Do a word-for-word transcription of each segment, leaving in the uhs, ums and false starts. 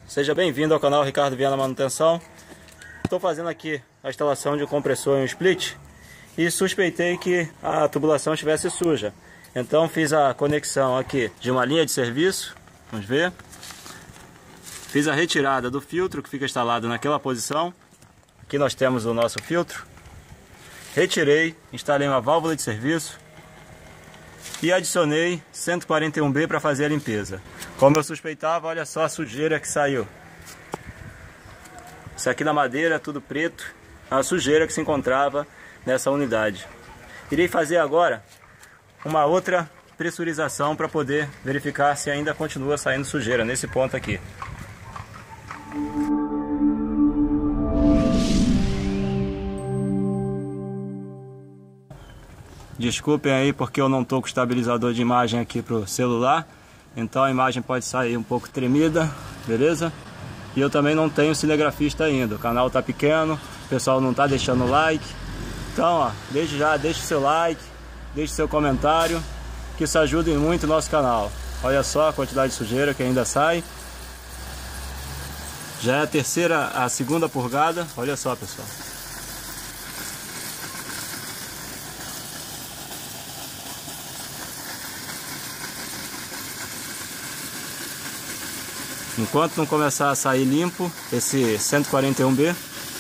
Seja bem-vindo ao canal Ricardo Viana Manutenção. Estou fazendo aqui a instalação de um compressor em um split e suspeitei que a tubulação estivesse suja. Então fiz a conexão aqui de uma linha de serviço, vamos ver. Fiz a retirada do filtro que fica instalado naquela posição. Aqui nós temos o nosso filtro. Retirei, instalei uma válvula de serviço e adicionei cento e quarenta e um B para fazer a limpeza. Como eu suspeitava, olha só a sujeira que saiu. Isso aqui na madeira, tudo preto, a sujeira que se encontrava nessa unidade. Irei fazer agora uma outra pressurização para poder verificar se ainda continua saindo sujeira nesse ponto aqui. Desculpem aí porque eu não estou com o estabilizador de imagem aqui para o celular, então a imagem pode sair um pouco tremida, beleza? E eu também não tenho cinegrafista ainda, o canal está pequeno, o pessoal não está deixando like. Então, ó, desde já, deixe seu like, deixe seu comentário, que isso ajuda muito o nosso canal. Olha só a quantidade de sujeira que ainda sai. Já é a terceira, a segunda purgada, olha só, pessoal. Enquanto não começar a sair limpo esse cento e quarenta e um B,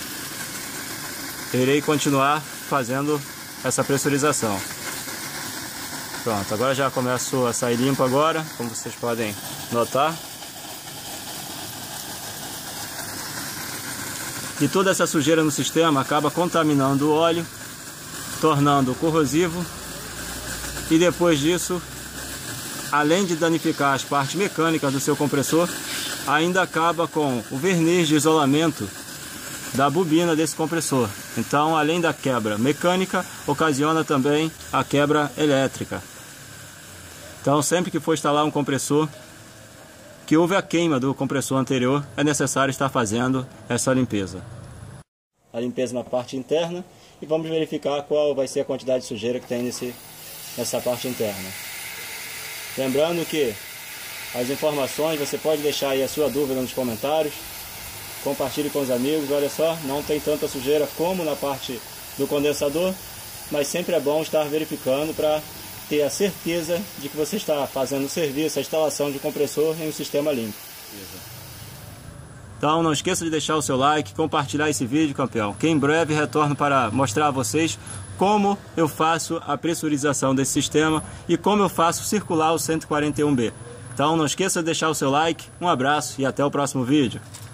eu irei continuar fazendo essa pressurização. Pronto, agora já começou a sair limpo agora, como vocês podem notar. E toda essa sujeira no sistema acaba contaminando o óleo, tornando corrosivo, e depois disso, além de danificar as partes mecânicas do seu compressor, ainda acaba com o verniz de isolamento da bobina desse compressor. Então, além da quebra mecânica, ocasiona também a quebra elétrica. Então, sempre que for instalar um compressor que houve a queima do compressor anterior, é necessário estar fazendo essa limpeza. A limpeza na parte interna, e vamos verificar qual vai ser a quantidade de sujeira que tem nesse, nessa parte interna. Lembrando que as informações, você pode deixar aí a sua dúvida nos comentários, compartilhe com os amigos. Olha só, não tem tanta sujeira como na parte do condensador, mas sempre é bom estar verificando para ter a certeza de que você está fazendo o serviço, a instalação de compressor em um sistema limpo. Então não esqueça de deixar o seu like, compartilhar esse vídeo, campeão, que em breve retorno para mostrar a vocês como eu faço a pressurização desse sistema e como eu faço circular o cento e quarenta e um B. Então não esqueça de deixar o seu like, um abraço e até o próximo vídeo.